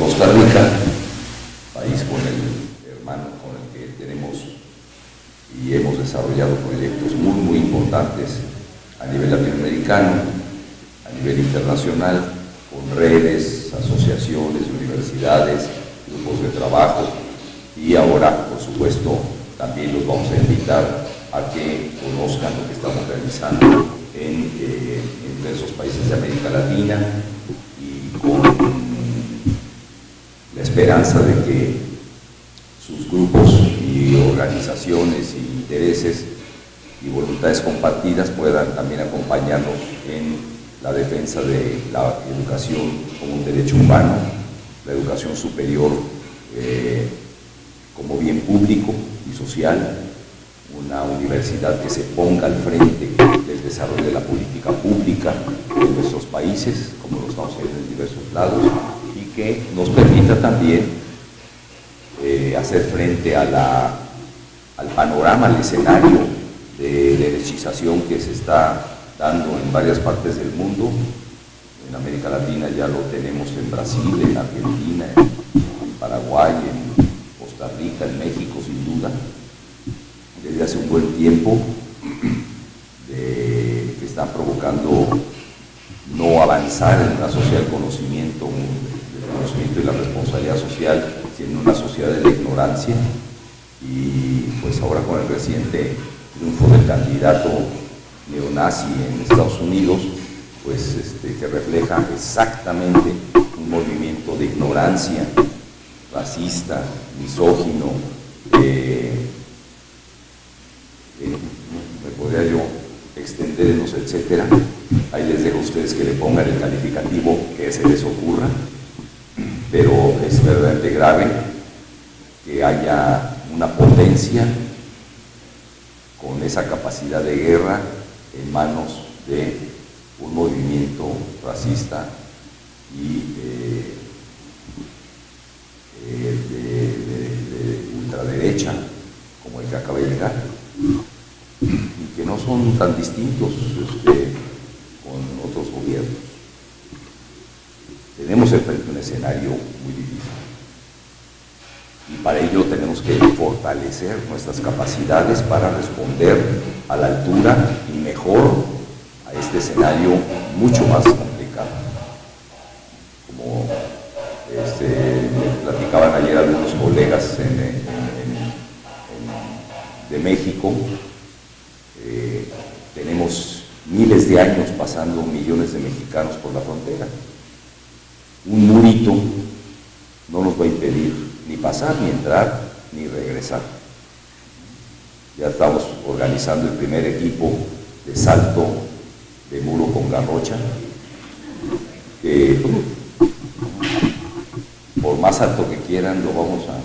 Costa Rica, país hermano con el que tenemos y hemos desarrollado proyectos muy importantes a nivel latinoamericano, a nivel internacional, con redes, asociaciones, universidades, grupos de trabajo, y ahora, por supuesto, también los vamos a invitar a que conozcan lo que estamos realizando en diversos países de América Latina, y con la esperanza de que sus grupos y organizaciones y intereses y voluntades compartidas puedan también acompañarnos en la defensa de la educación como un derecho humano, la educación superior como bien público y social, una universidad que se ponga al frente del desarrollo de la política pública en nuestros países, como lo estamos viendo en diversos lados, y que nos permita también hacer frente a al panorama, al escenario de derechización que se está dando en varias partes del mundo. En América Latina ya lo tenemos en Brasil, en Argentina, en Paraguay, en Costa Rica, en México, sin duda, desde hace un buen tiempo, que están provocando no avanzar en una sociedad del conocimiento y la responsabilidad social, sino en una sociedad de la ignorancia. Y pues ahora con el reciente triunfo del candidato neonazi en Estados Unidos, pues que refleja exactamente un movimiento de ignorancia, racista, misógino, me podría yo extendernos, etcétera. Ahí les dejo a ustedes que le pongan el calificativo que se les ocurra, pero es verdaderamente grave que haya una potencia con esa capacidad de guerra en manos de un movimiento racista y de ultraderecha como el que acaba de llegar, y que no son tan distintos con otros gobiernos. Tenemos enfrente un escenario muy difícil, y para ello tenemos que fortalecer nuestras capacidades para responder a la altura y mejor a este escenario mucho más complicado. Como me platicaban ayer algunos colegas de México, tenemos miles de años pasando millones de mexicanos por la frontera. Un murito no nos va a impedir ni pasar, ni entrar, ni regresar. Ya estamos organizando el primer equipo de salto de muro con garrocha, que por más alto que quieran lo vamos a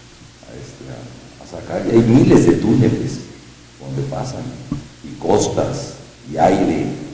sacar. Y hay miles de túneles donde pasan, y costas, y aire,